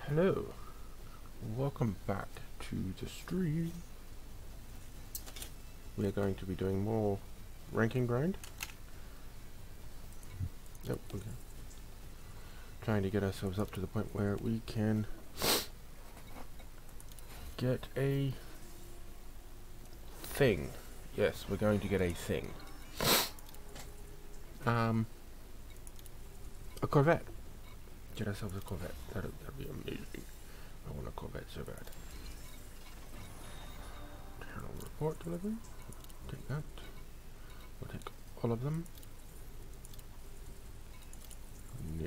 Hello, welcome back to the stream. We are going to be doing more ranking grind. Yep, okay. Trying to get ourselves up to the point where we can get a thing. Yes, we're going to get a thing. A Corvette. Get ourselves a Corvette. That'd be amazing. I want a Corvette so bad. Channel report delivery. Take that. We'll take all of them. No.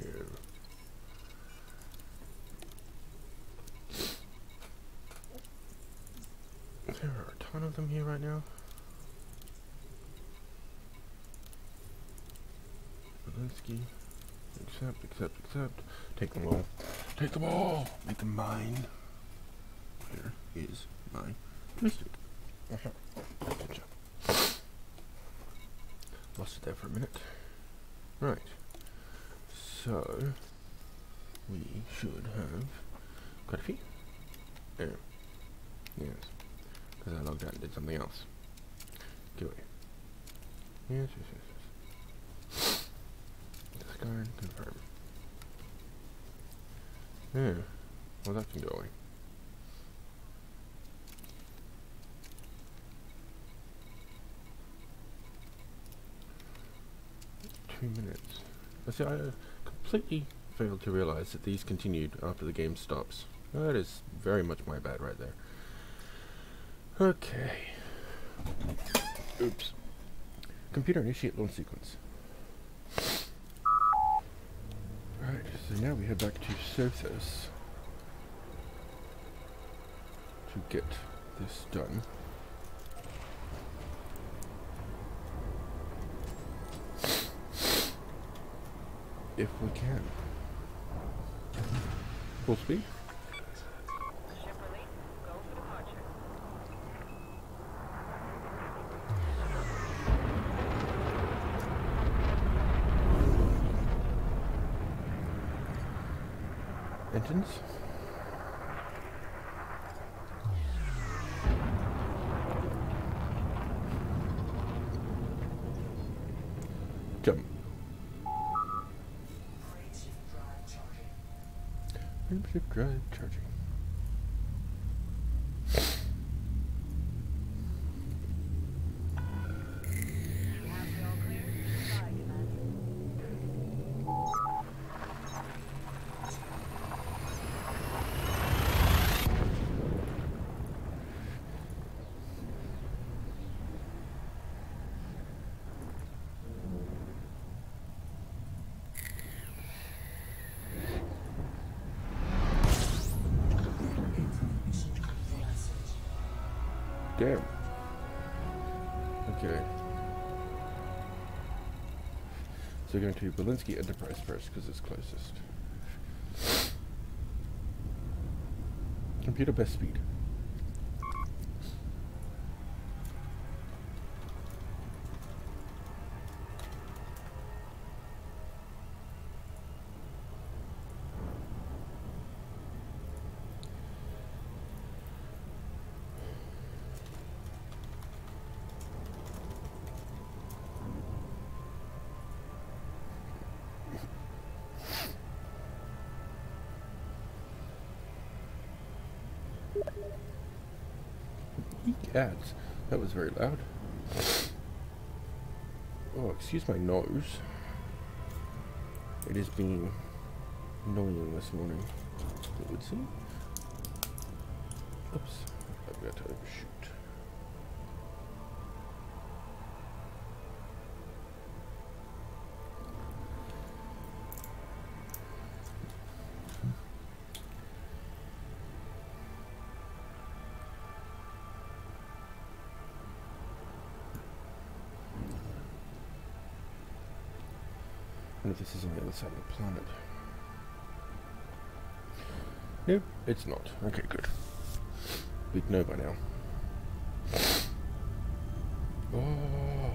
There are a ton of them here right now. Belinsky. Accept. Take them all. Take them all! Make them mine. Where is my joystick? Good job. Lost it there for a minute. Right. So, we should have quite a few. Oh. Yes. Because I logged out and did something else. Go away. Yes. Discard, confirm. Yeah. Well, that can go away. Minutes. See, I completely failed to realize that these continued after the game stops. That is very much my bad right there. Okay. Oops. Computer initiate launch sequence. Right, so now we head back to Sothos to get this done. If we can. Full speed? Ship release, go for departure. Engines? Jump. Shift drive charging. You have the all clear? Sorry, Commander. Damn. Okay. So we're going to Belinsky Enterprise first because it's closest. Computer best speed. Ads. That was very loud. Oh, excuse my nose. It is being annoying this morning. It would seem. Oops. I've got to overshoot. I wonder if this is on the other side of the planet. Nope, it's not. Okay, good. We'd know by now. Oh.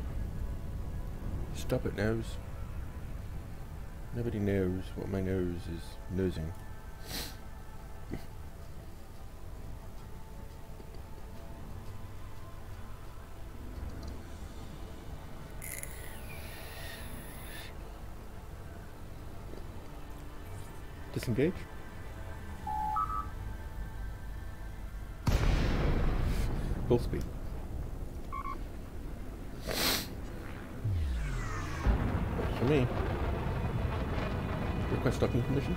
Stop it, nose. Nobody knows what my nose is nosing. Disengage. Full speed. Works for me. Request docking permission.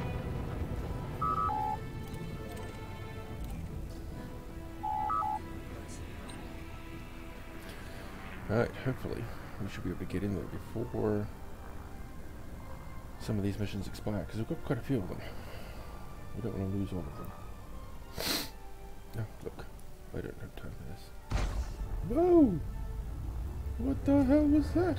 Alright, hopefully we should be able to get in there before some of these missions expire, because we've got quite a few of them. We don't want to lose all of them. No, look, I don't have time for this. Whoa! What the hell was that?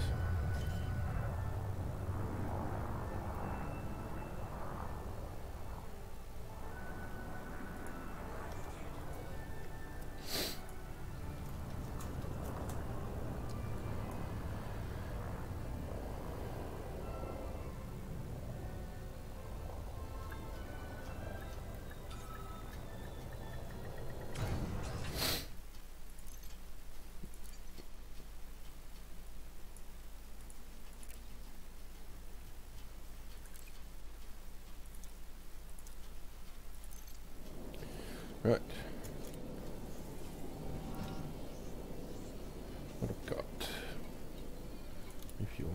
Right. What I've got. Refuel.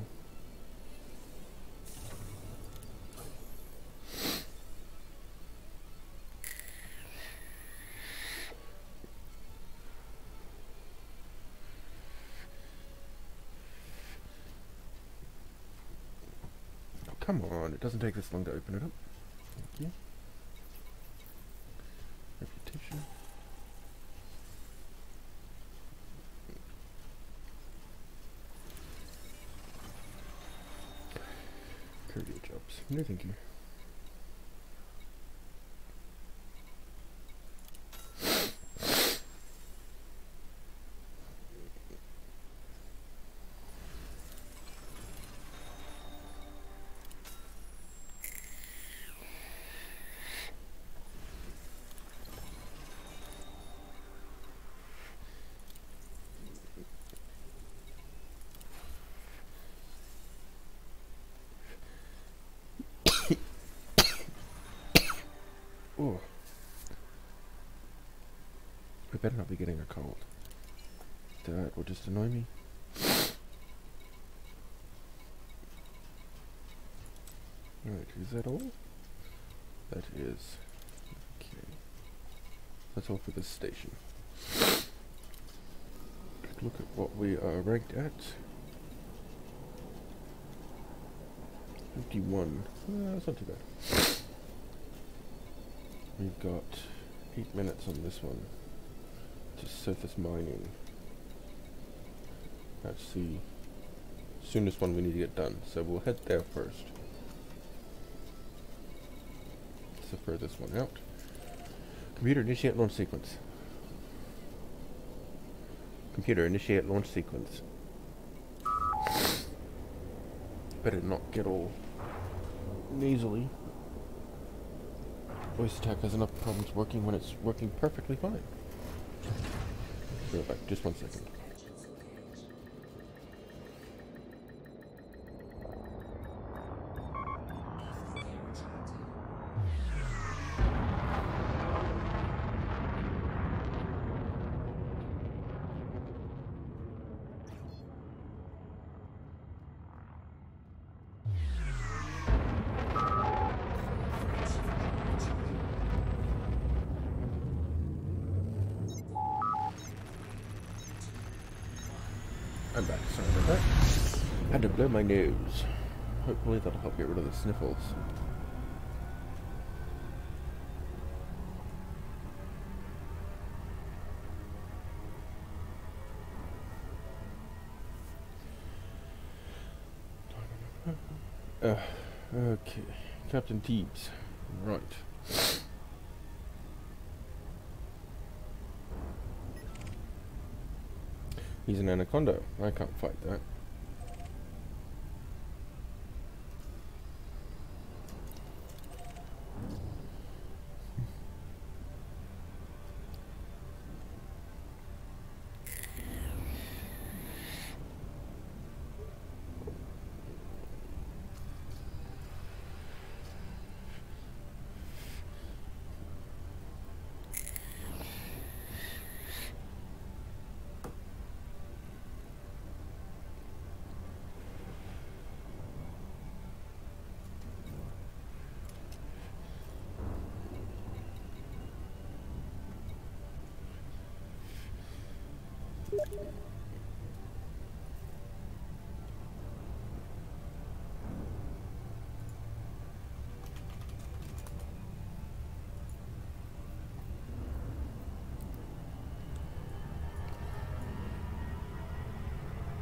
Oh, come on, it doesn't take this long to open it up. Thank you. Reputation. Courier jobs. No, thank you. Oh. I better not be getting a cold. That will just annoy me. Right, is that all? That is. Okay. That's all for this station. Look at what we are ranked at. 51. That's not too bad. We've got 8 minutes on this one to surface mining. That's the soonest one we need to get done, so we'll head there first. It's the furthest one out. Computer, initiate launch sequence. Computer, initiate launch sequence. Better not get all nasally. Voice attack has enough problems working when it's working perfectly fine. Be right back, just 1 second. I'm back, sorry about that. Had to blow my nose. Hopefully that'll help get rid of the sniffles. Okay, Captain Teebs. Right. He's an anaconda. I can't fight that.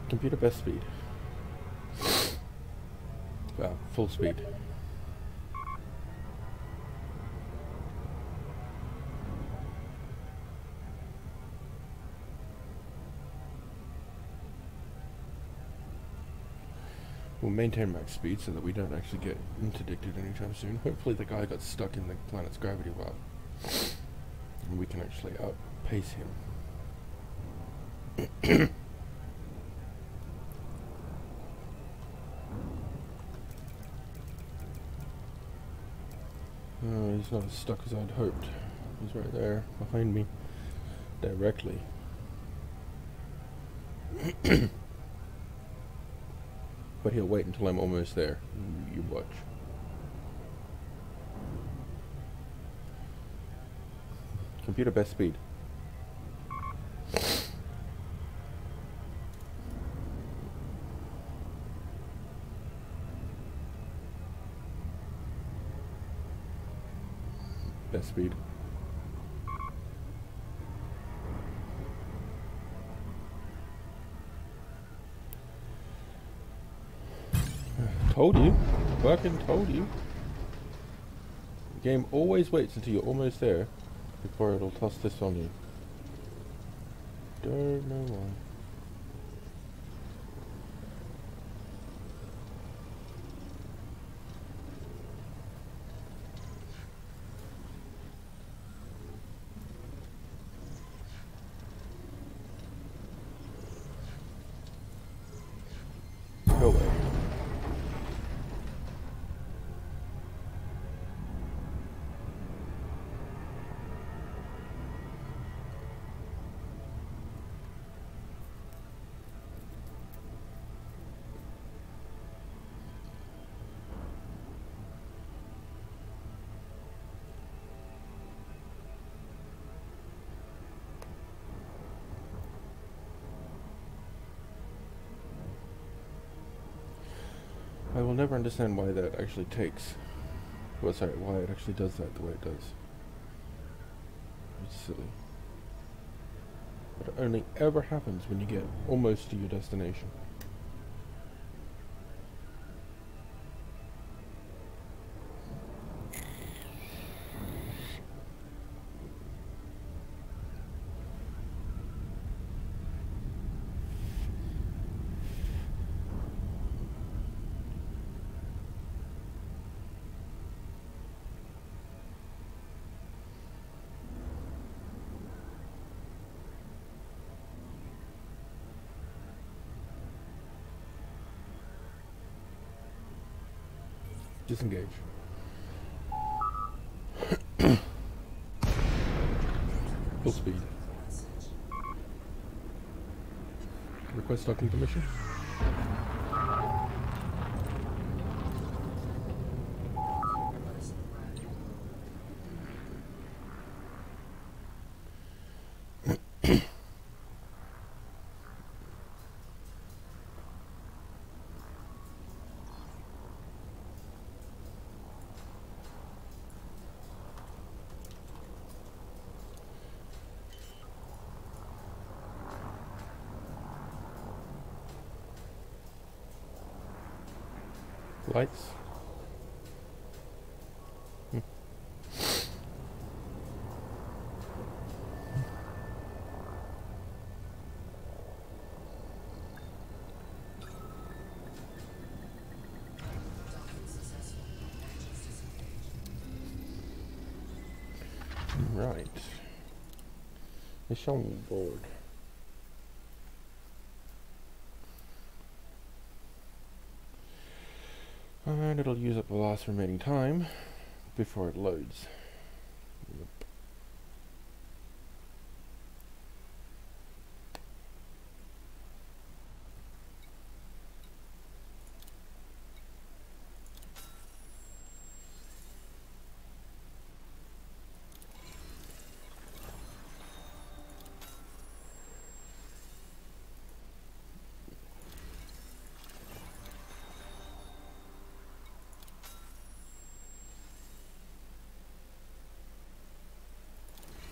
Computer best speed. Well, full speed. We'll maintain max speed so that we don't actually get interdicted anytime soon. Hopefully the guy got stuck in the planet's gravity well. And we can actually outpace him. Oh, he's not as stuck as I'd hoped. He's right there, behind me. Directly. But he'll wait until I'm almost there. You watch. Computer best speed. Best speed. Told you. Fucking told you. The game always waits until you're almost there before it'll toss this on you. Don't know why. Go away. I will never understand why that actually takes. Well, sorry, why it actually does that the way it does. It's silly. But it only ever happens when you get almost to your destination. Disengage. Full speed. Request docking permission. Lights. Right. Mission board. And it'll use up the last remaining time before it loads. Yep.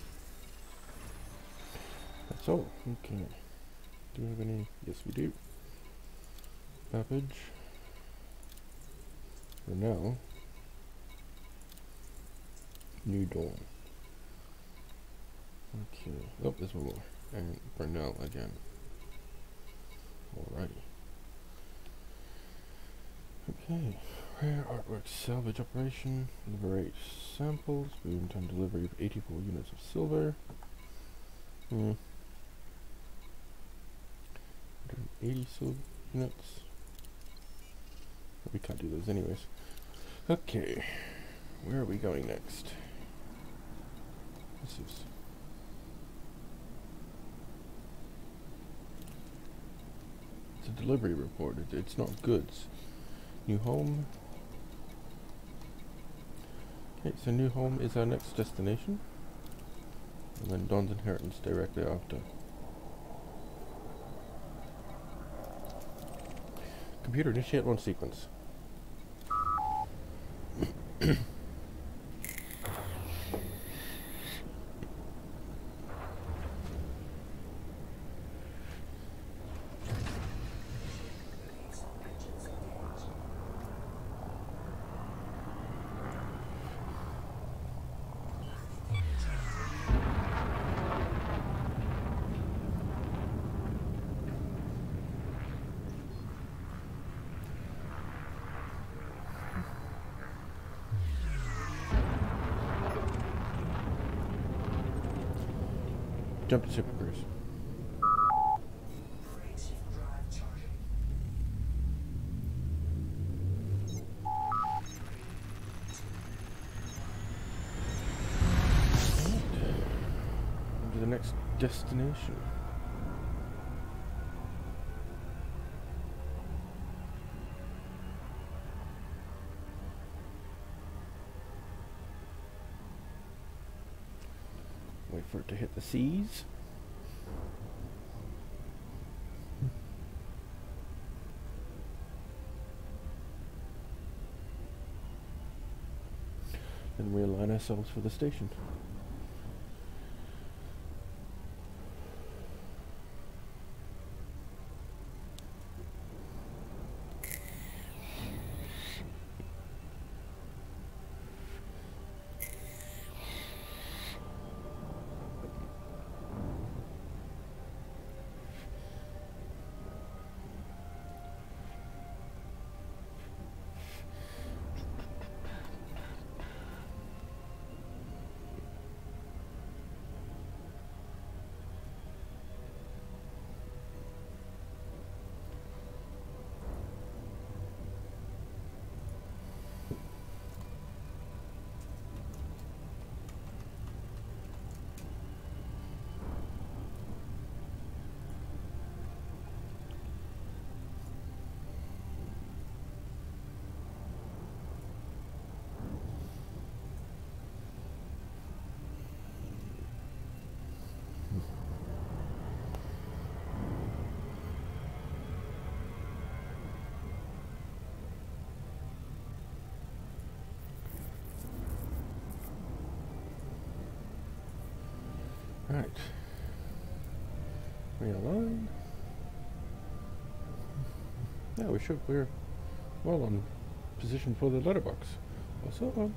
So, okay. Do we have any? Yes, we do. Babbage. Renell. New Dawn. Okay. Oh, there's one more. And Burnell again. Alrighty. Okay. Rare artwork salvage operation. Liberate samples. Boom time delivery of 84 units of silver. 180 silver units. We can't do those anyways. Okay. Where are we going next? This is... It's a delivery report. It's not goods. New home. Okay, so new home is our next destination. And then Dawn's inheritance directly after. Computer, initiate launch sequence. Jump to Super Cruise. On to the next destination. Wait for it to hit the seas. Then we align ourselves for the station. Right. Realign. Yeah, we're well on position for the letterbox. Also on.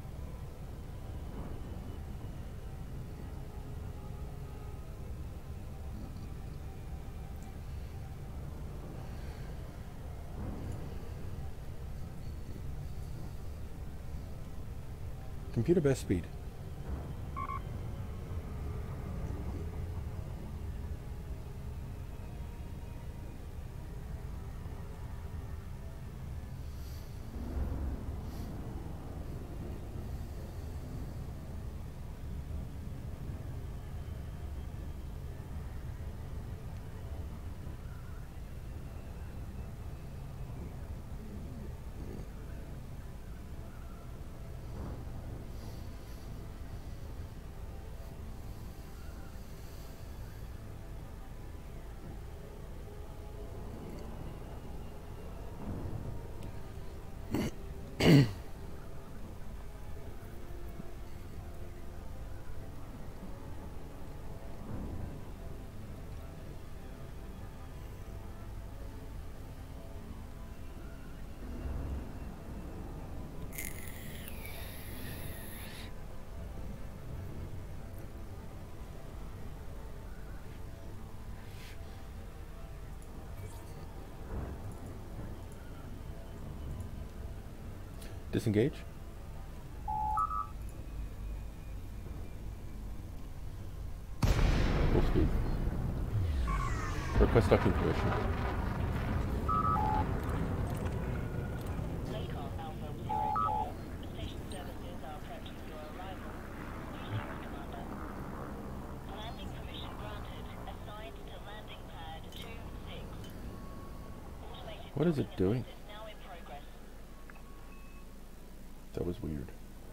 Computer best speed. Disengage. Full speed. Request docking permission. Takeoff Alpha 04. Station services are prepped for your arrival. Greetings, Commander. Landing permission granted. Assigned to landing pad 26. Automated What is it doing? process now in progress. That was weird.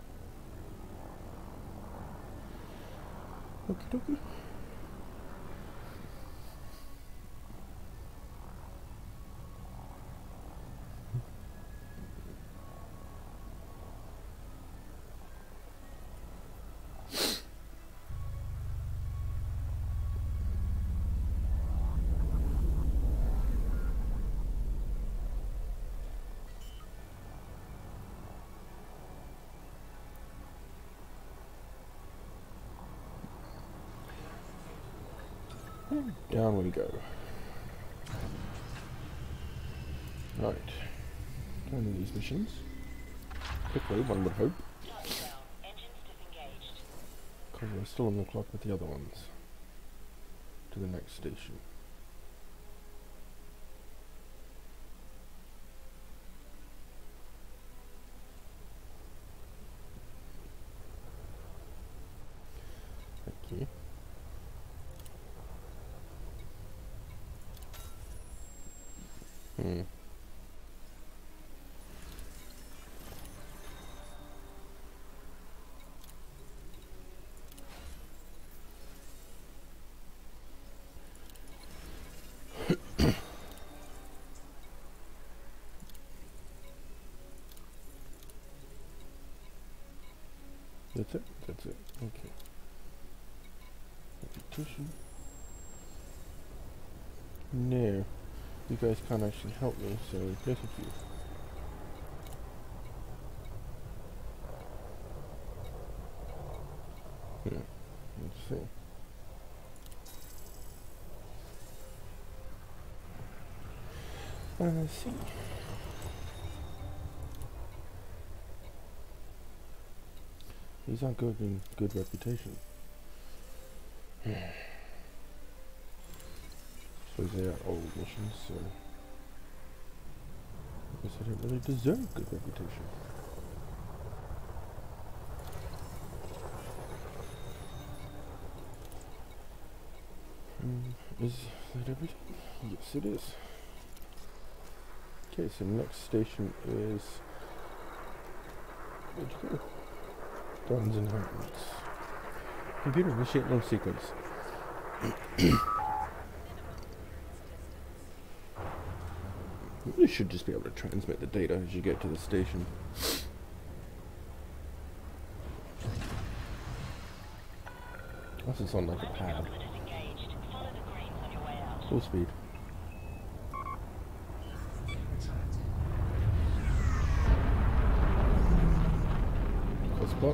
Okie dokie. Down we go. Right. Down to these missions. Quickly, one would hope. Touchdown. Engines disengaged. Because we're still on the clock with the other ones. To the next station. Thank you. Hmm. That's it? That's it. Okay. Reputation. No. You guys can't actually help me, so no thank you. Let's see. Let's see. These aren't good in good reputation. Suppose they are old missions, so I guess I don't really deserve good reputation. Is that everything? Yes, it is. Okay, so next station is... Where'd you go? Dawn's Inheritance. Computer, initiate launch sequence. You should just be able to transmit the data as you get to the station. Unless it's on like a pad. Full speed. Close spot.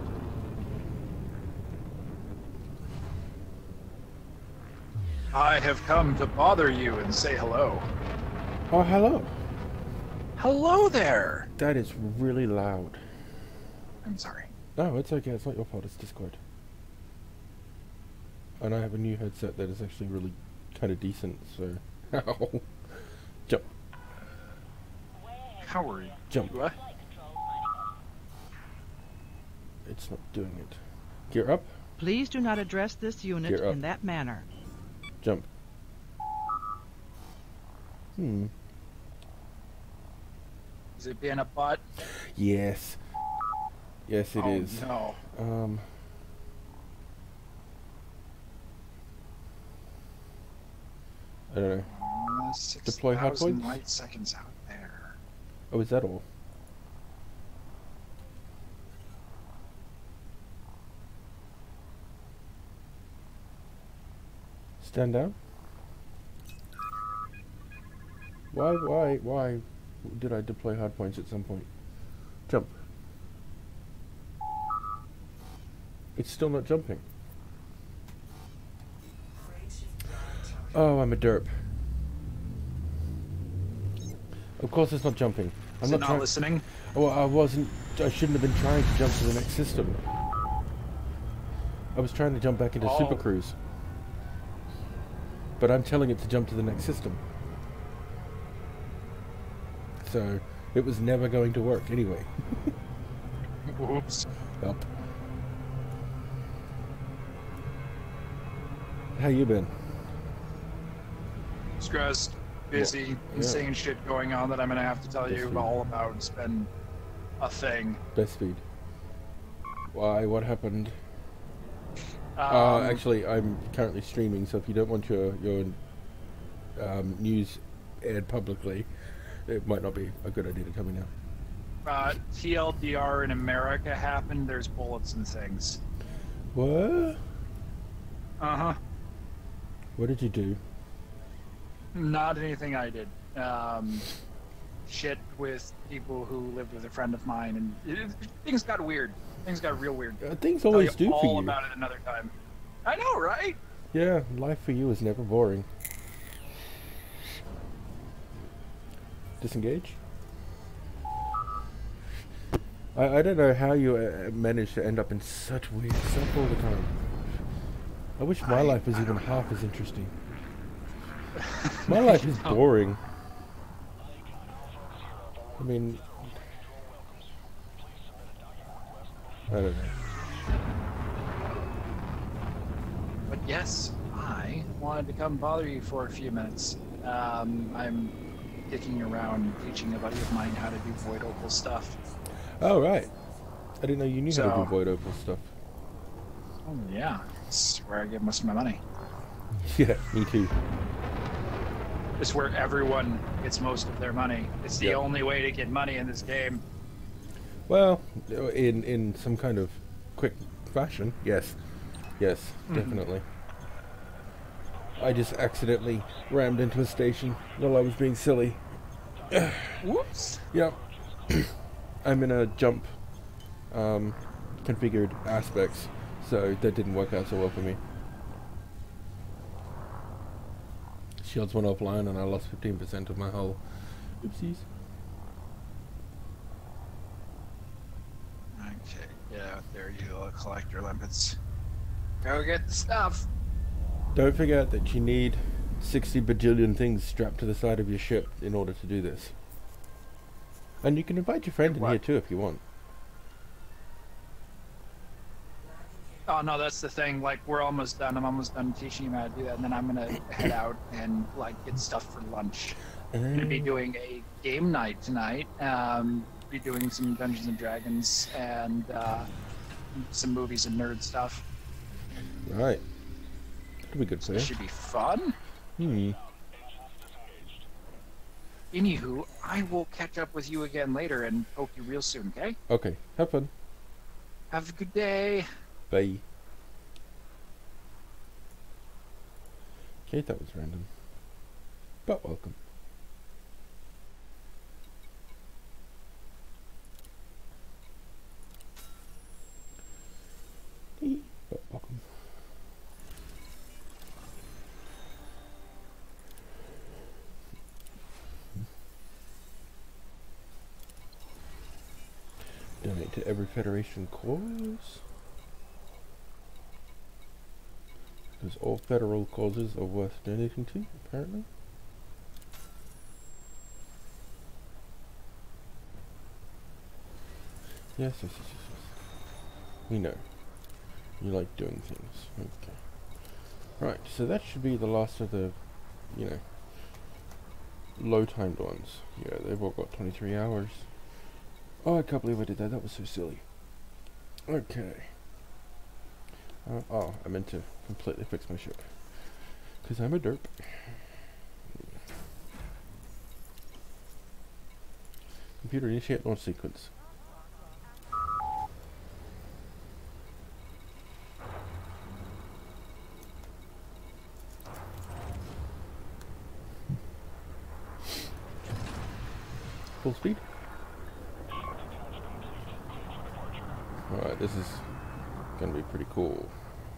I have come to bother you and say hello. Oh, hello. Hello there! That is really loud. I'm sorry. No, it's okay. It's not your fault. It's Discord. And I have a new headset that is actually really kind of decent, so... Ow. Jump. Howard. Jump. What? It's not doing it. Gear up. Please do not address this unit Gear up. in that manner. Jump. Is it being a butt? Yes. Yes, it is. No. I don't know. Deploy hard 6,000 points? light seconds out there. Oh, is that all? Stand down? Why did I deploy hard points at some point? Jump. It's still not jumping. Oh, I'm a derp. Of course it's not jumping. Is it not listening? Well, I wasn't. I shouldn't have been trying to jump to the next system. I was trying to jump back into Super Cruise. But I'm telling it to jump to the next system. So, it was never going to work anyway. Oops. Up. How you been? Stressed, busy, Yeah. insane shit going on that I'm gonna have to tell Best you speed. all about. It's been a thing. Best speed. Why? What happened? Actually, I'm currently streaming, so if you don't want your news aired publicly, it might not be a good idea to tell me now. TLDR in America happened. There's bullets and things. What? Uh-huh. What did you do? Not anything I did. Shit with people who lived with a friend of mine, and things got weird. Things got real weird. Things Tell always you do for all you. about it another time. I know, right? Yeah, life for you is never boring. Disengage? I don't know how you manage to end up in such weird stuff all the time. I wish my life was even half as interesting. My life is boring. I mean, I don't know. But yes, I wanted to come bother you for a few minutes. I'm dicking around teaching a buddy of mine how to do void opal stuff. Oh, right. I didn't know you knew how to So- do void opal stuff. Oh yeah, it's where I get most of my money. Yeah, me too. It's where everyone gets most of their money. It's the Yep. only way to get money in this game. Well, in some kind of quick fashion, yes. Yes, definitely. I just accidentally rammed into a station while I was being silly. Whoops. Yep. I'm in a jump configured aspects, so that didn't work out so well for me. Shields went offline and I lost 15% of my hull. Oopsies. Okay, get out there, you collect your limpets. Go get the stuff. Don't forget that you need 60 bajillion things strapped to the side of your ship in order to do this. And you can invite your friend in What? here too if you want. Oh no, that's the thing. Like, we're almost done. I'm almost done teaching him how to do that, and then I'm gonna head out and like get stuff for lunch. I'm gonna be doing a game night tonight. Be doing some Dungeons and Dragons and some movies and nerd stuff. Right. That'll be good for It you. should be fun. Anywho, I will catch up with you again later and poke you real soon. Okay? Okay, have fun. Have a good day. Bye. Okay, that was random. But welcome. But welcome. Donate to every Federation cause. Because all federal causes are worth donating to, apparently. Yes, yes, yes, yes, yes. We know. You like doing things. Okay. Right, so that should be the last of the, you know, low-timed ones. Yeah, they've all got 23 hours. Oh, I can't believe I did that. That was so silly. Okay. Oh, I meant to completely fix my ship. Because I'm a derp. Computer, initiate launch sequence. Full speed. Alright, this is gonna be pretty cool.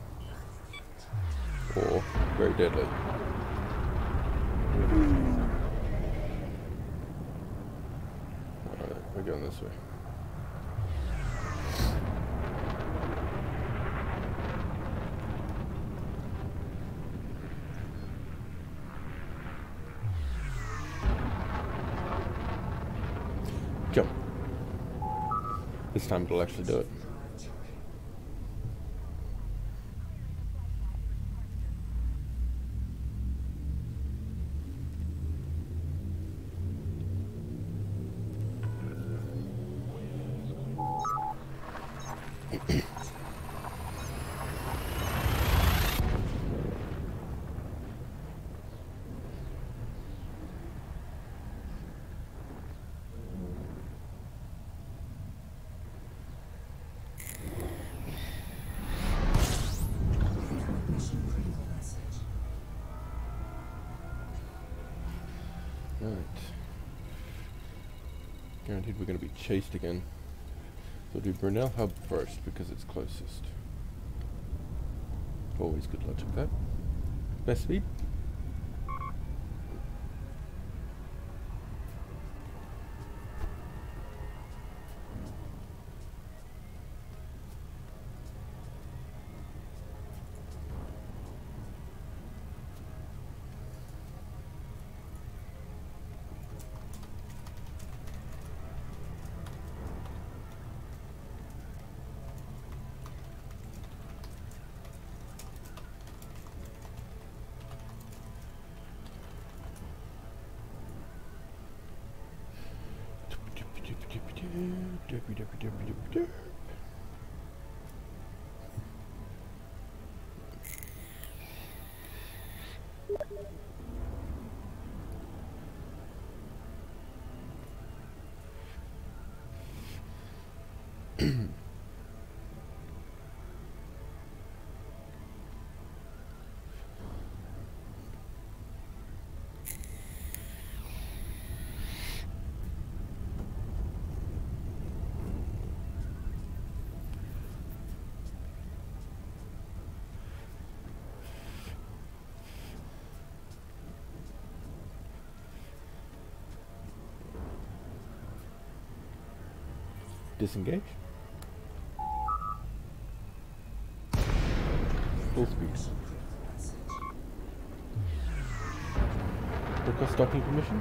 Or very deadly. Right. We're going this way. Jump. This time it'll actually do it. Right. Guaranteed we're going to be chased again. So we'll do Brunel Hub first because it's closest. Always good logic that. Best speed. Disengage. Full speed. Request docking permission.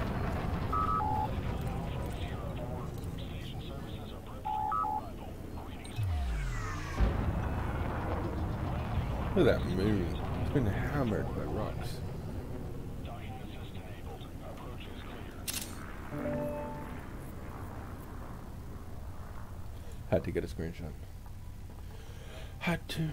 Look at that moon. It's been hammered by rocks. Had to get a screenshot. Had to.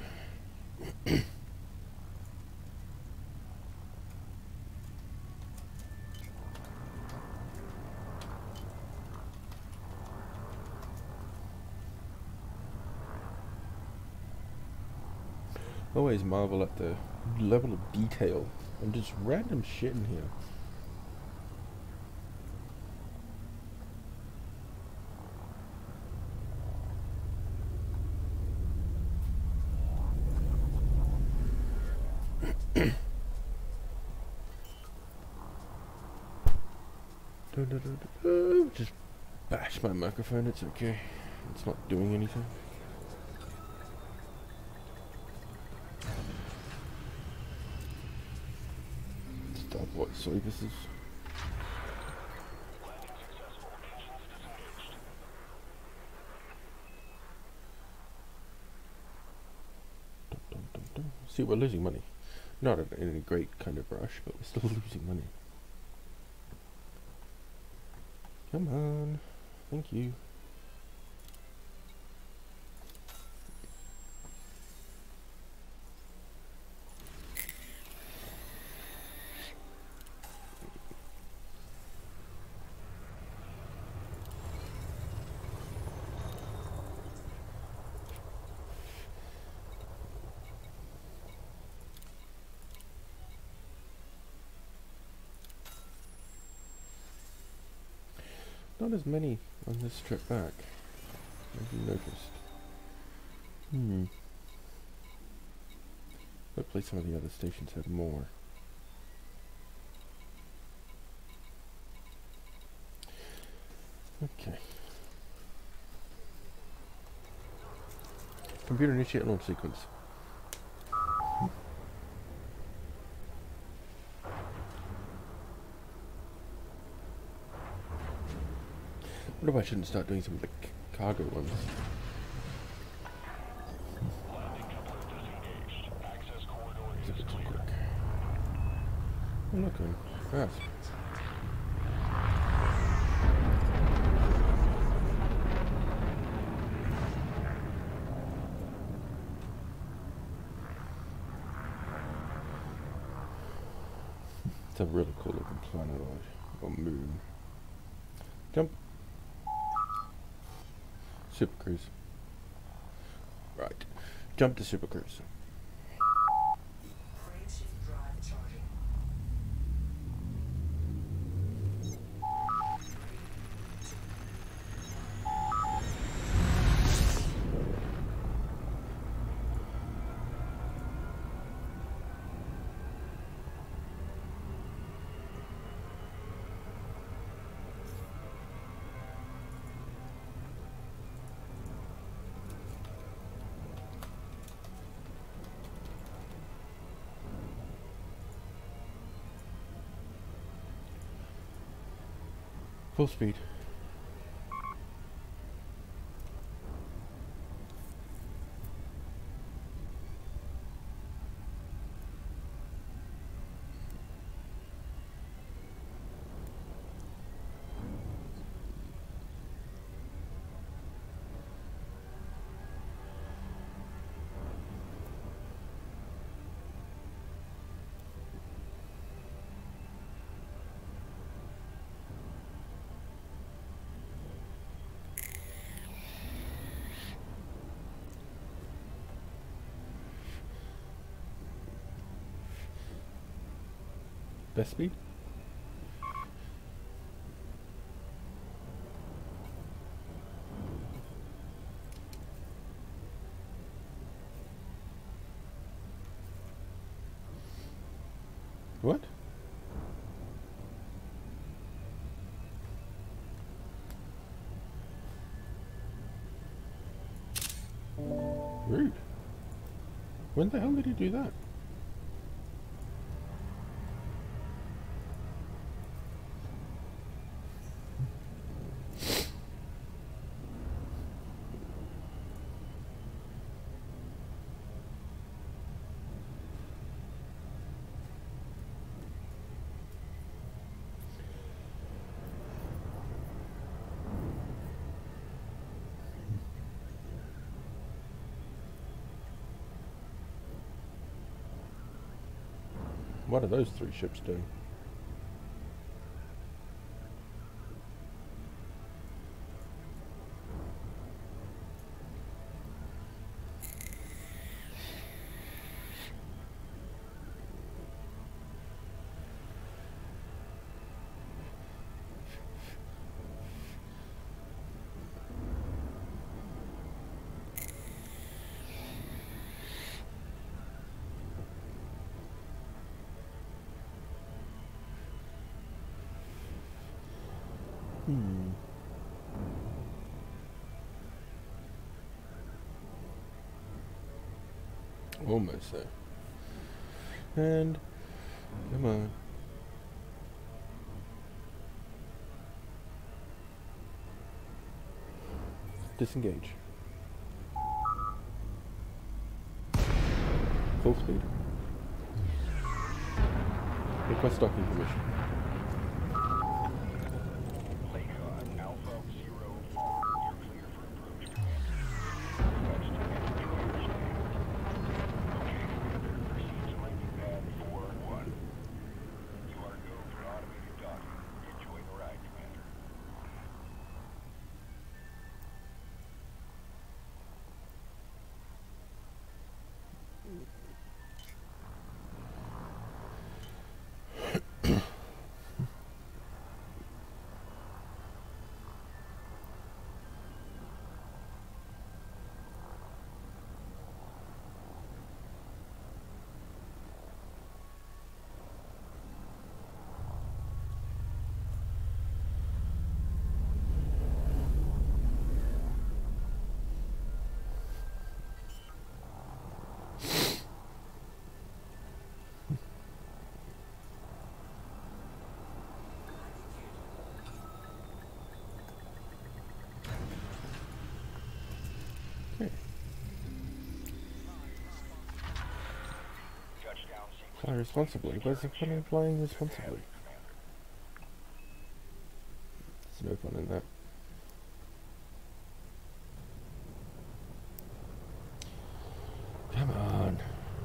Always marvel at the level of detail and just random shit in here. Just bash my microphone, it's okay. It's not doing anything. Stop what services. See, we're losing money. Not in a great kind of rush, but we're still losing money. Come on. Thank you. Not as many on this trip back, as you noticed. Hopefully some of the other stations had more. Okay. Computer initiate launch sequence. What if I shouldn't start doing some of the cargo ones? It's a bit too quick. I'm not going fast. It's a really cool looking planet or moon. Jump. Super Cruise. Right. Jump to Super Cruise. Frameshift drive charging. Full speed. Best speed? What? Rude. When the hell did he do that? What are those three ships doing? Almost there. And come on. Disengage. Full speed. Request docking permission. Fly responsibly. Where's the fun in flying responsibly? There's no fun in that. Come on.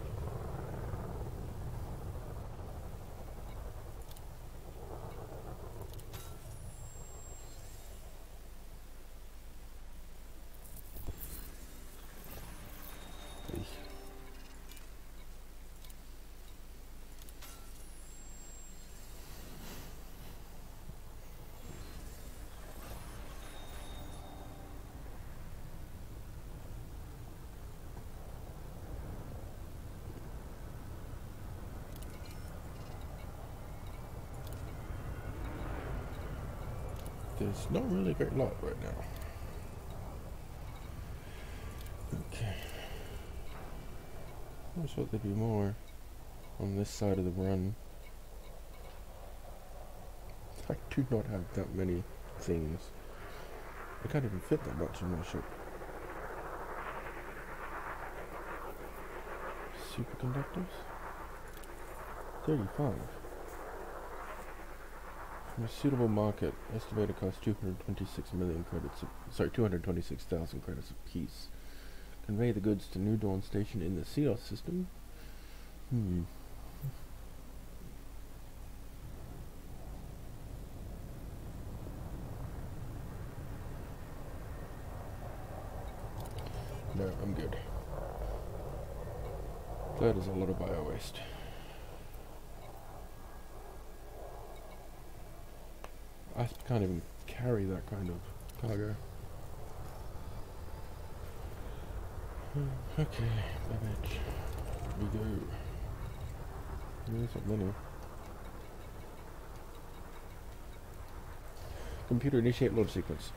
There's not really a great lot right now. Okay. I thought there'd be more on this side of the run. I do not have that many things. I can't even fit that much in my ship. Superconductors? 35. From a suitable market, estimated cost 226 million credits, 226,000 credits apiece. Convey the goods to New Dawn Station in the Ceos system. No, I'm good. That is a lot of bio waste. I can't even carry that kind of cargo. Okay, baggage. Here we go. There's not many. Computer initiate launch sequence.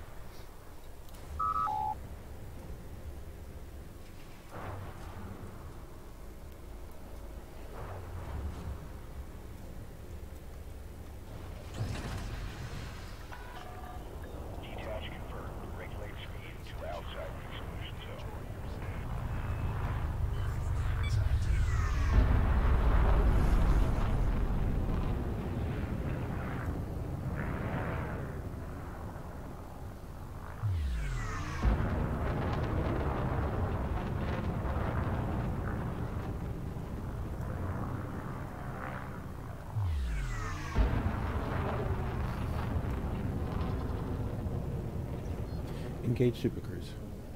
Engage Super Cruise.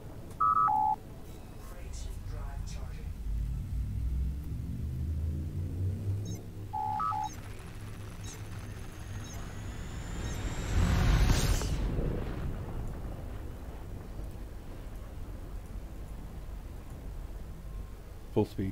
Full speed.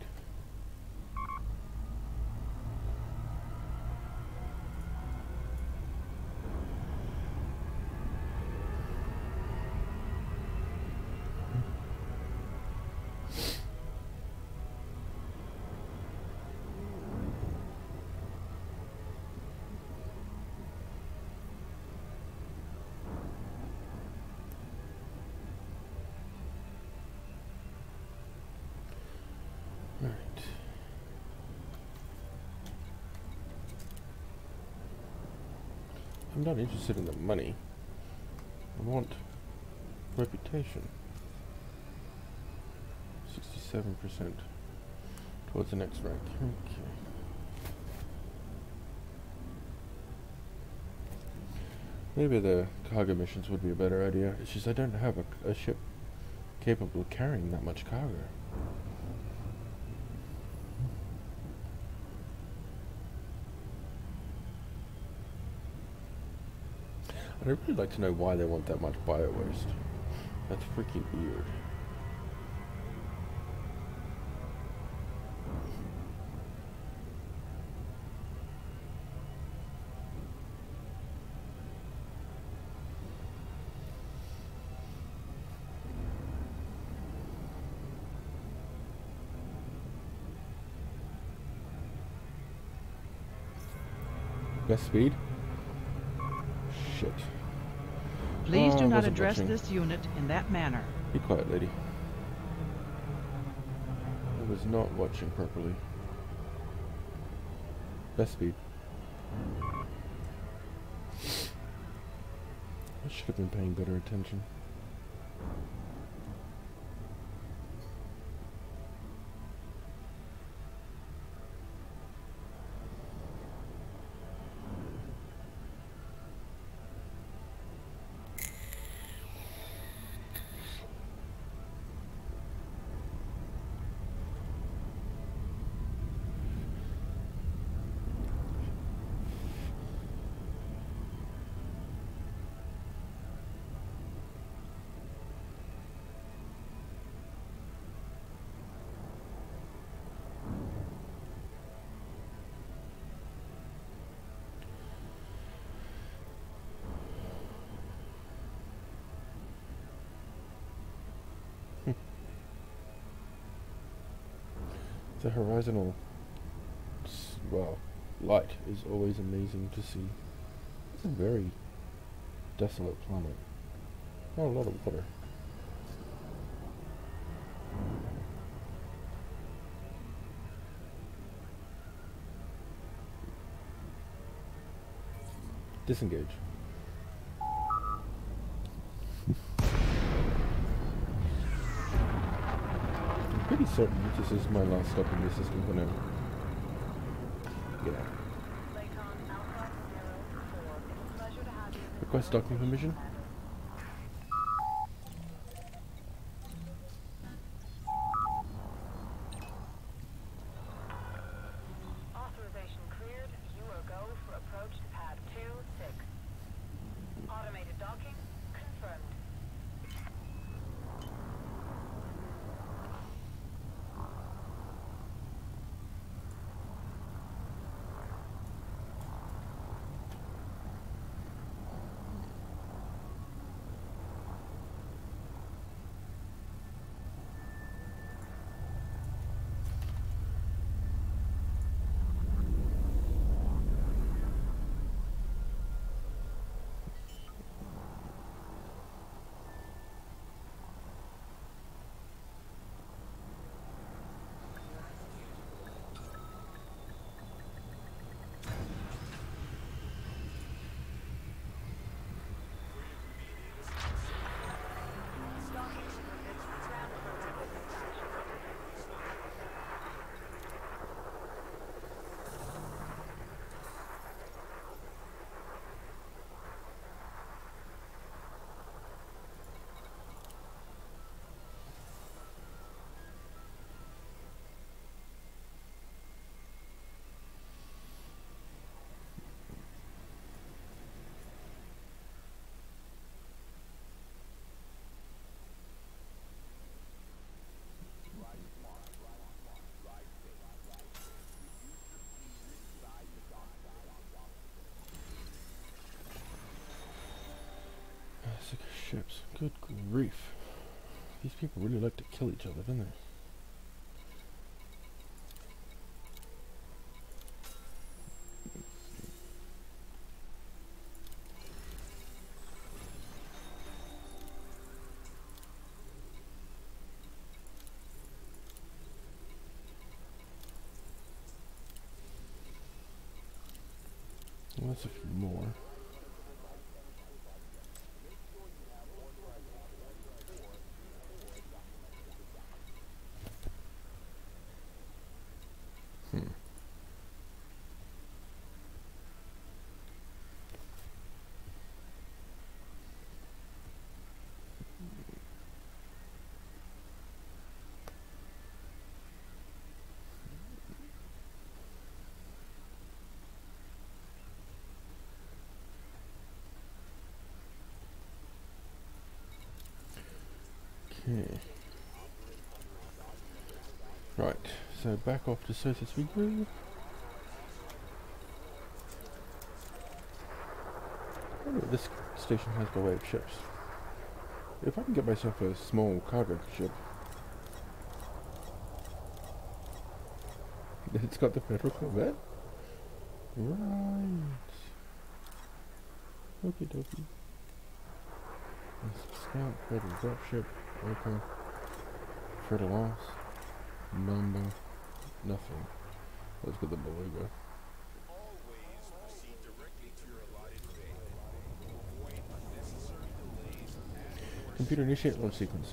Right. I'm not interested in the money. I want reputation. 67% towards the next rank. Okay. Maybe the cargo missions would be a better idea. It's just I don't have a ship capable of carrying that much cargo. I'd really like to know why they want that much bio waste. That's freaking weird. Best speed? Shit. Please Oh, do I not wasn't address watching. this unit in that manner. Be quiet, lady. I was not watching properly. Best speed. I should have been paying better attention. The horizontal, well, light is always amazing to see. It's a very desolate planet. Not a lot of water. Disengage. I'm pretty certain this is my last stop in this system for now. Get out. Request docking permission. Authorization cleared. You are go for approach to pad 2-6. Automated docking confirmed. Sick of ships. Good grief. These people really like to kill each other, don't they? Well, that's a few more. Okay. Right, so back off to Sothis we go. I wonder what this station has by way of ships. If I can get myself a small cargo ship. It's got the Federal Corvette? Right. Okie dokie. Scout, Federal dropship, okay. Federal loss. Number. Nothing. Let's get the logo. Computer initiate launch sequence.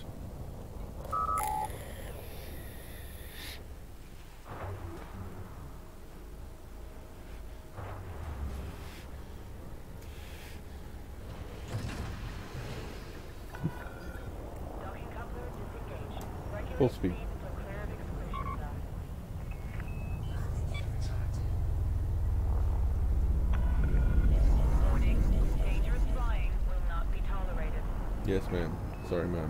Docking coupler disengaged. Regular Full speed. for clear of exclusion zone. Warning, dangerous flying will not be tolerated. Yes, ma'am. Sorry, ma'am.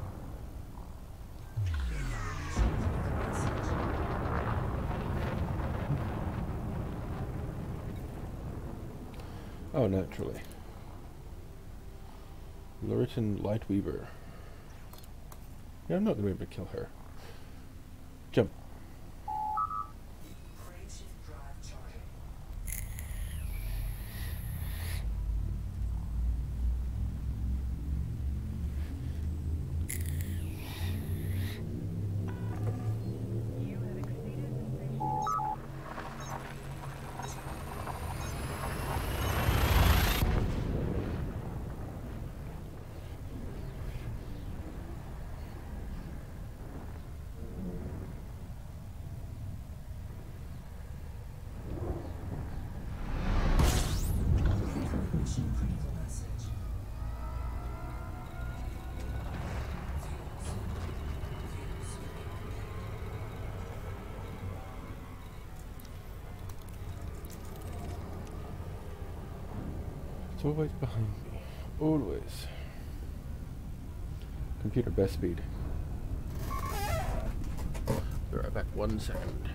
Oh, naturally. Luritan Lightweaver. Yeah, I'm not going to be able to kill her. Jump. You have exceeded the station. It's always behind me. Always. Computer best speed. Be right back 1 second.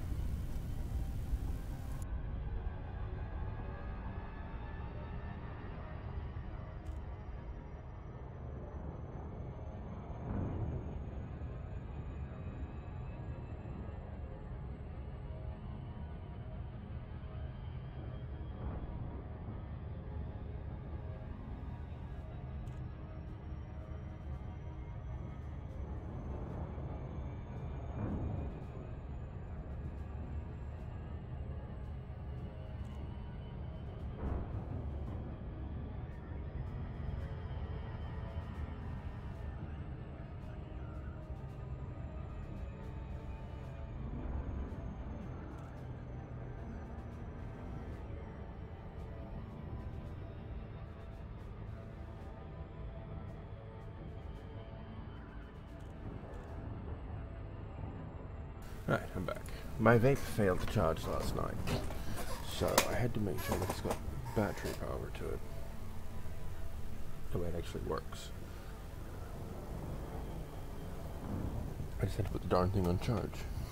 Right, I'm back. My vape failed to charge last night, so I had to make sure that it's got battery power to it. The way it actually works. I just had to put the darn thing on charge.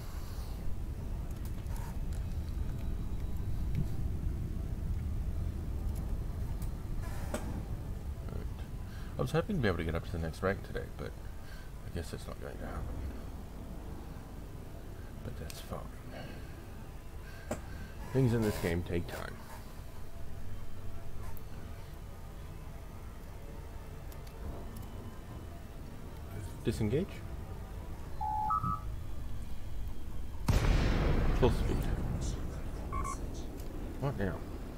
Right. I was hoping to be able to get up to the next rank today, but I guess that's not going to happen. But that's fine. Things in this game take time. Disengage. Full speed. What now?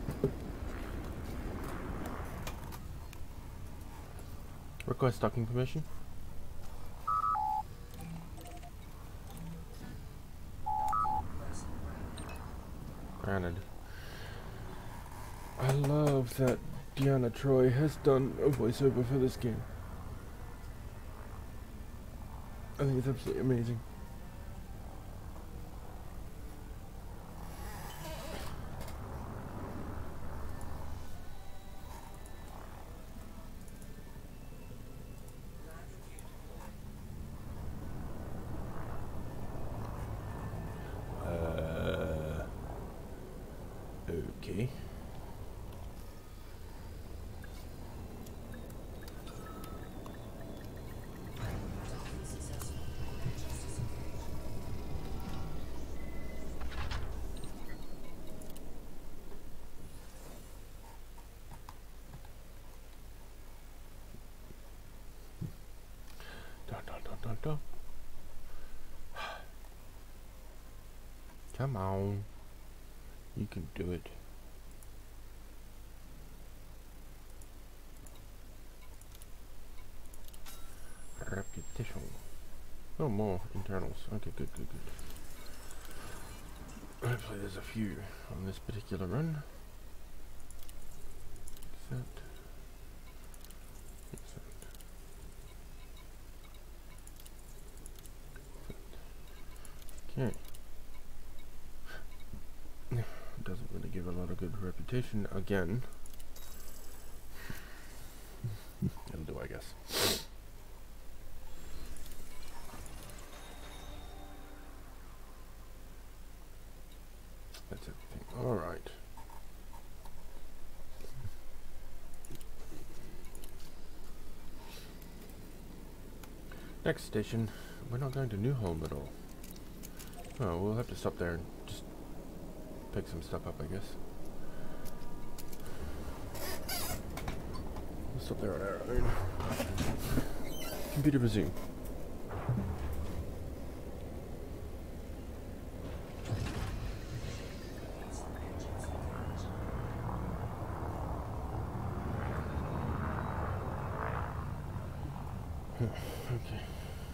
Request docking permission. Granted. I love that Deanna Troy has done a voiceover for this game. I think it's absolutely amazing. Okay. Dun. Come on. You can do it. Oh, more internals. Okay, good, good, good. Hopefully there's a few on this particular run. Accept. Accept. Okay. Doesn't really give a lot of good reputation again. It'll do, I guess. That's everything. Alright. Next station. We're not going to Newholm at all. Oh, we'll have to stop there and just pick some stuff up, I guess. We'll stop there on our own. Computer resume. Okay.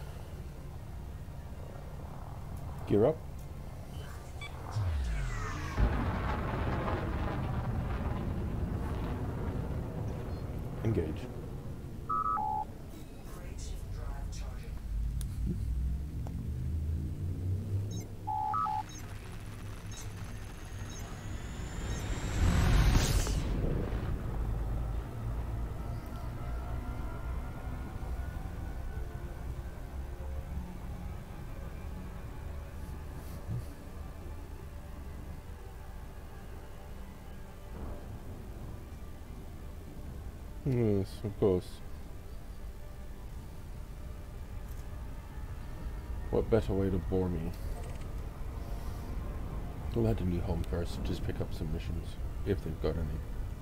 Gear up. Engage. Yes, of course. What better way to bore me? We'll head to Newholm first and just pick up some missions, if they've got any.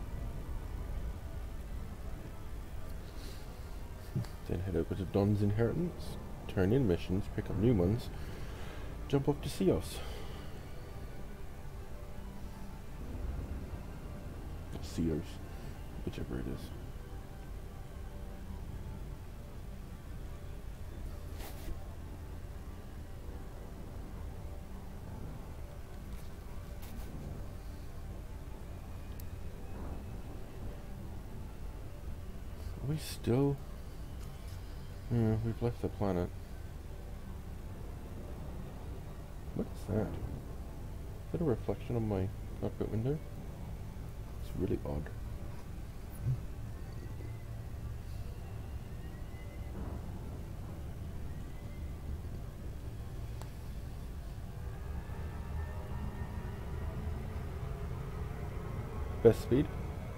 Then head over to Don's Inheritance, turn in missions, pick up new ones, jump up to Seos. Sears, whichever it is. Are we still? Yeah, we've left the planet. What is that? Is that a reflection on my cockpit window? It's really odd. Best speed?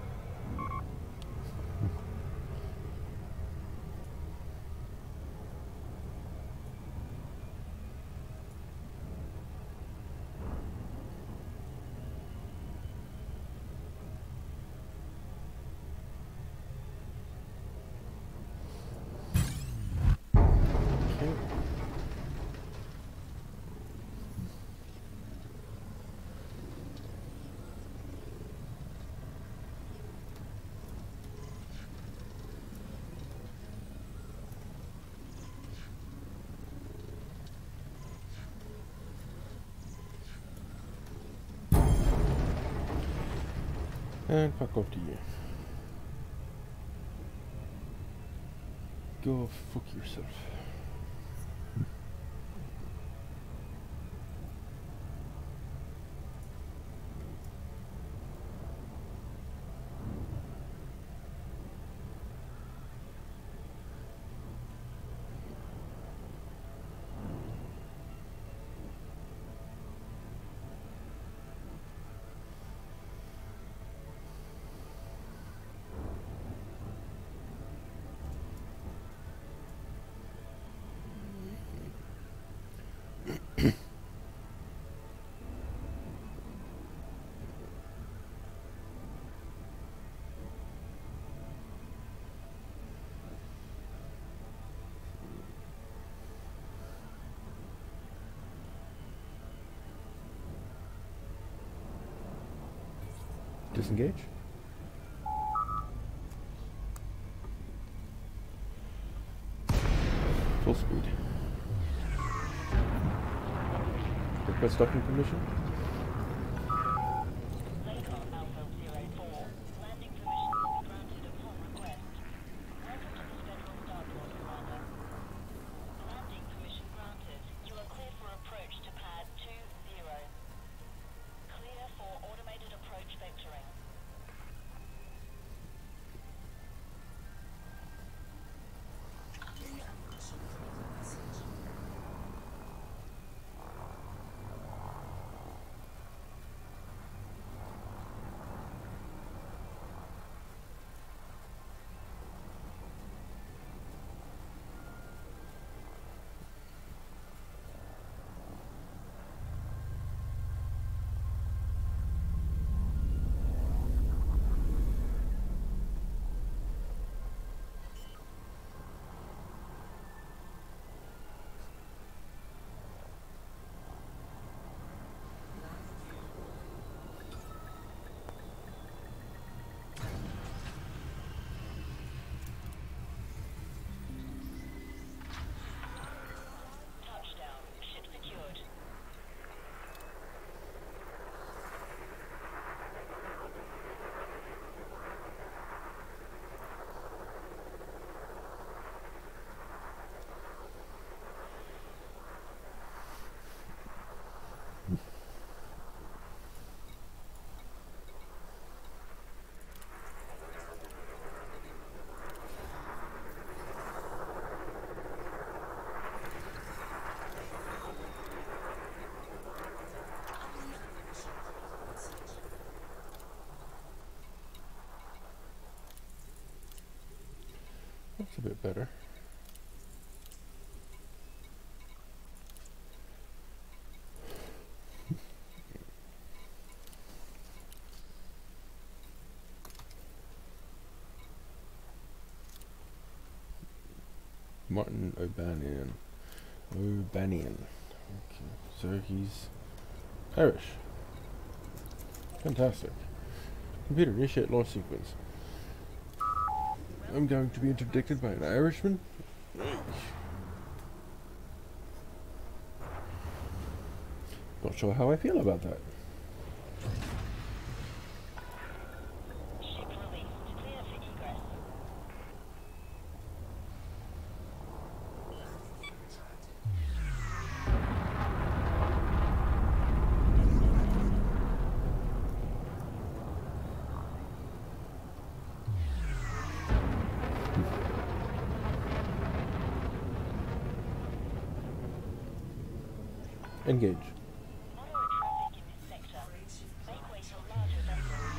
And fuck off to you. Go fuck yourself. Disengage. Full speed. Request docking permission. Lakon Alpha 04. Landing permission will be granted upon request. Welcome to the Federal Starport, Commander. Landing permission granted. You are clear for approach to pad 20. Clear for automated approach vectoring. Touchdown. Ship secured. That's a bit better. Martin O'Banion. O'Banion. Okay, so he's Irish. Fantastic. Computer, initiate launch sequence. I'm going to be interdicted by an Irishman? Not sure how I feel about that. Ship released. Clear for egress. Engage. Moderate traffic in this sector. Make way for larger vessels.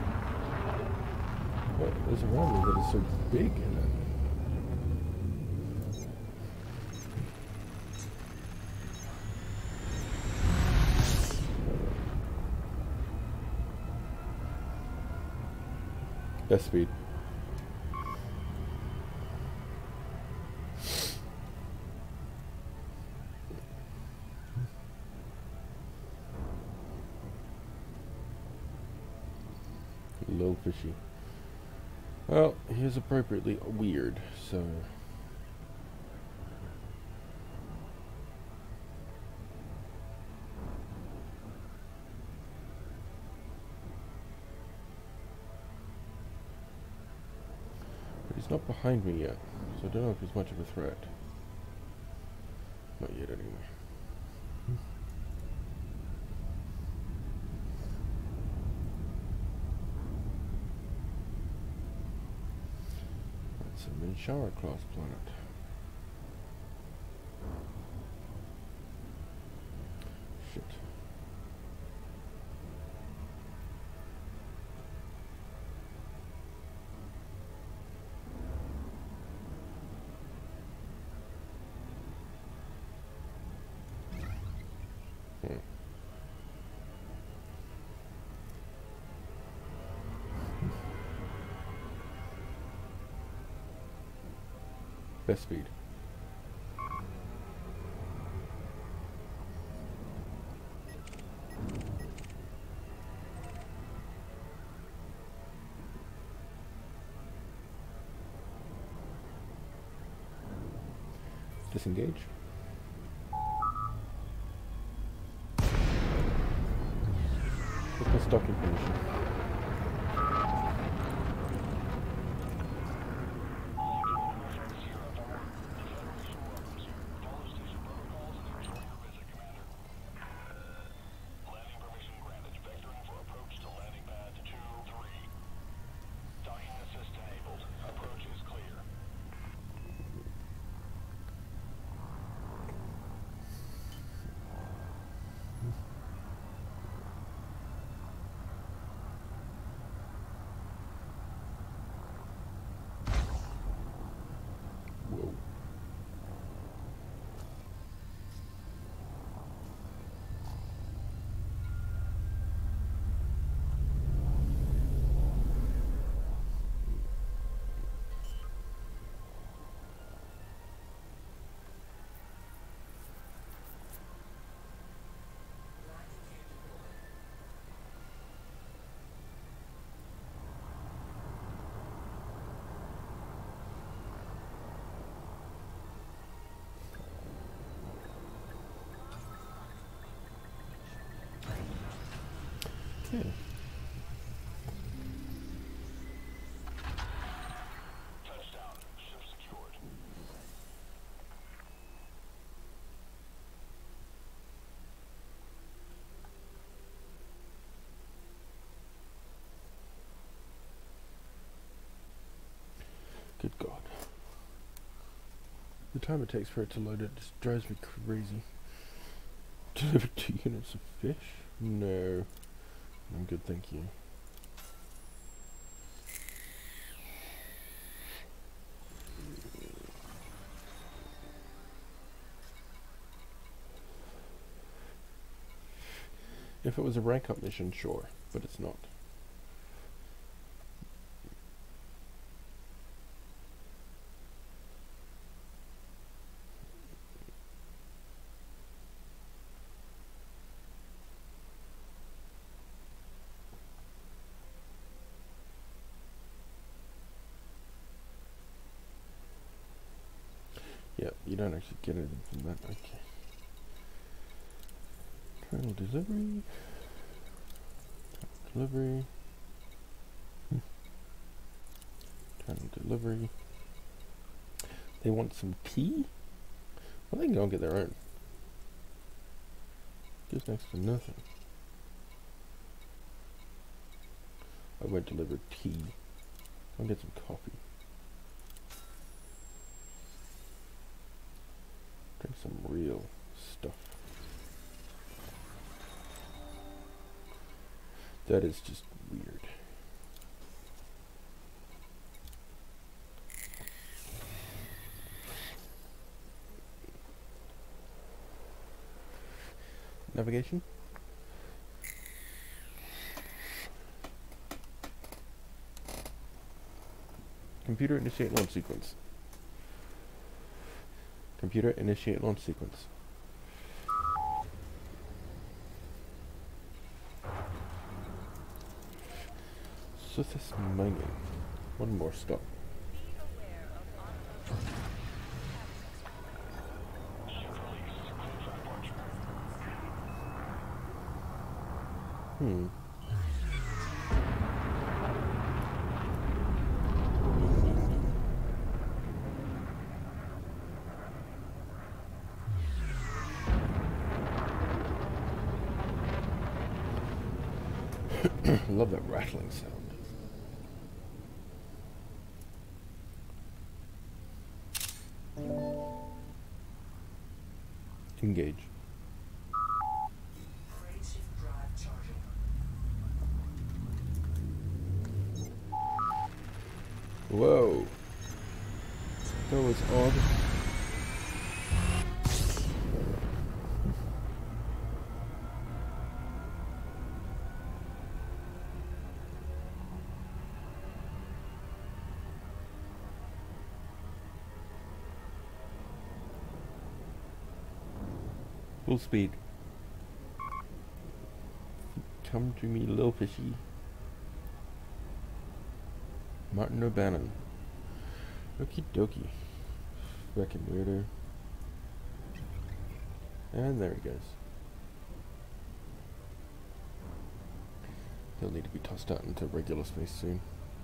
What is around me that is so big in it? Best speed. A little fishy. Well, he is appropriately weird, so... But he's not behind me yet, so I don't know if he's much of a threat. Not yet, anyway. That's a Minshara class planet. Shit. Best speed. Disengage. stocking condition. Whoa. Okay. Good God. The time it takes for it to load it just drives me crazy. Deliver 2 units of fish? No. I'm good, thank you. If it was a rank up mission, sure, but it's not. Yep, you don't actually get anything from that, okay. Terminal delivery. Delivery. Terminal delivery. They want some tea? Well, they can go and get their own. Gives next to nothing. I won't deliver tea. I'll get some coffee. Drink some real stuff. That is just weird. Navigation? Computer initiate launch sequence. Computer initiate launch sequence. Surface mining. One more stop. I love that rattling sound. Engage. Whoa. That was odd. Full speed. Come to me, little fishy. Martin O'Bannon. Okie dokie. Fucking weirdo. And there he goes. He'll need to be tossed out into regular space soon.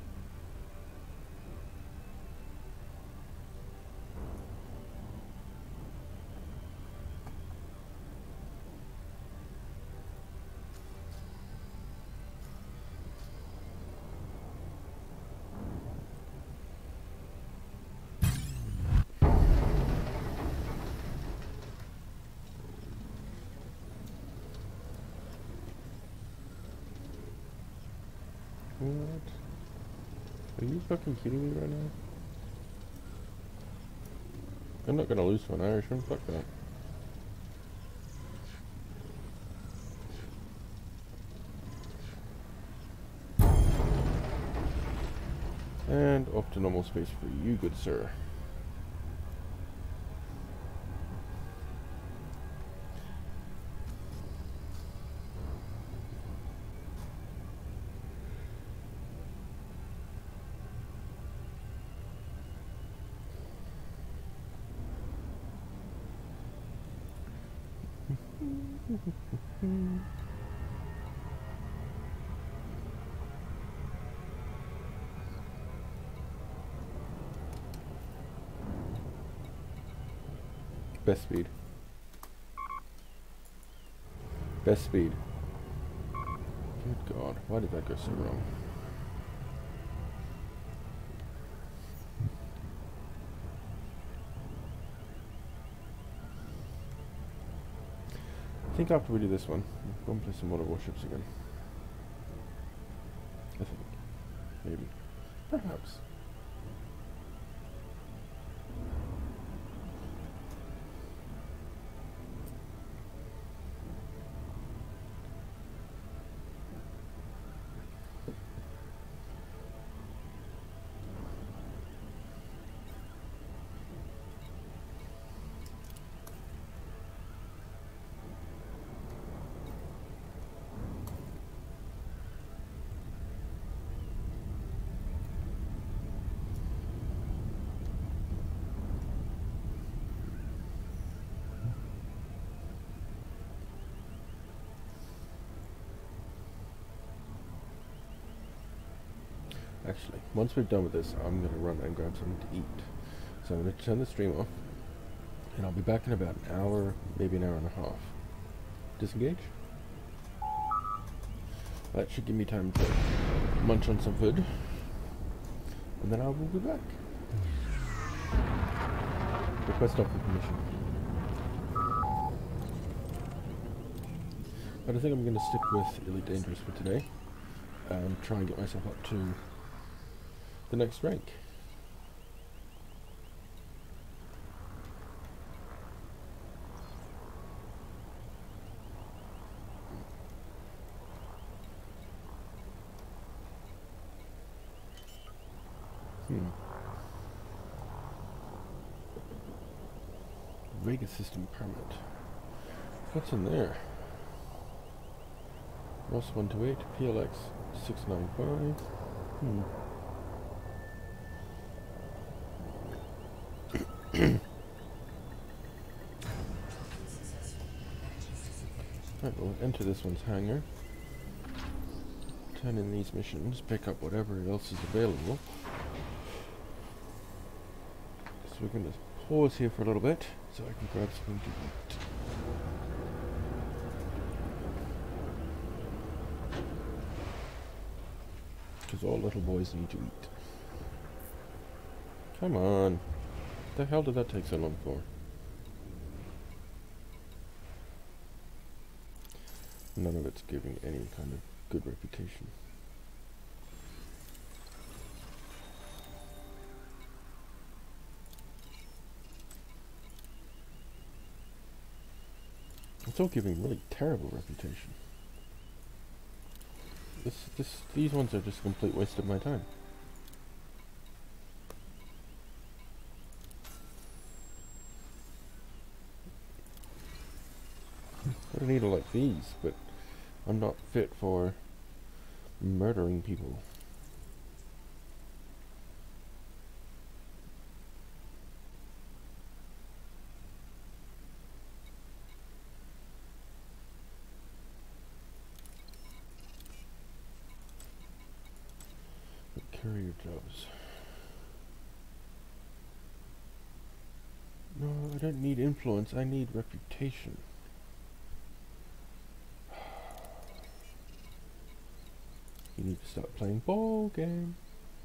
What? Are you fucking kidding me right now? I'm not gonna lose to an Irishman, fuck that. And off to normal space for you, good sir. Best speed. Best speed. Good God, why did that go so wrong? I think after we do this one, we'll go and play some Water Warships again. I think. Maybe. Perhaps. Actually, once we're done with this, I'm going to run and grab something to eat. So I'm going to turn the stream off, and I'll be back in about an hour, maybe an hour and a half. Disengage? That should give me time to munch on some food, and then I will be back. Request offer permission. But I think I'm going to stick with Elite Dangerous for today, and try and get myself up to the next rank. Vega system permit. What's in there? Ross 128, PLX 695. Right, we'll enter this one's hangar. Turn in these missions, pick up whatever else is available. So we're going to pause here for a little bit so I can grab something to eat. Because all little boys need to eat. Come on. The hell did that take so long for? None of it's giving any kind of good reputation. It's all giving really terrible reputation. These ones are just a complete waste of my time. I don't need to like these, but I'm not fit for murdering people. courier jobs. No, I don't need influence, I need reputation. You need to start playing ball game.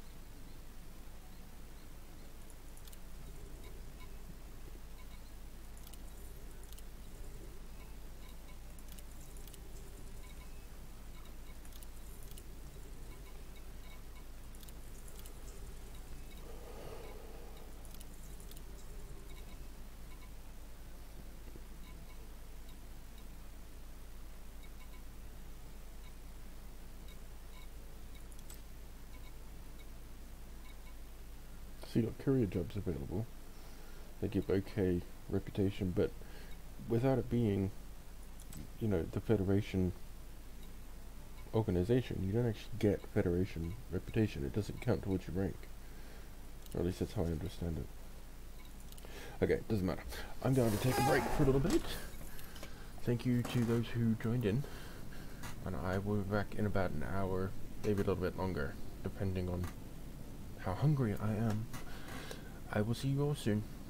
So you got courier jobs available. They give okay reputation, but without it being, you know, the Federation organization, you don't actually get Federation reputation. It doesn't count towards your rank. Or at least that's how I understand it. Okay, doesn't matter. I'm going to take a break for a little bit. Thank you to those who joined in. And I will be back in about an hour, maybe a little bit longer, depending on how hungry I am. I will see you all soon.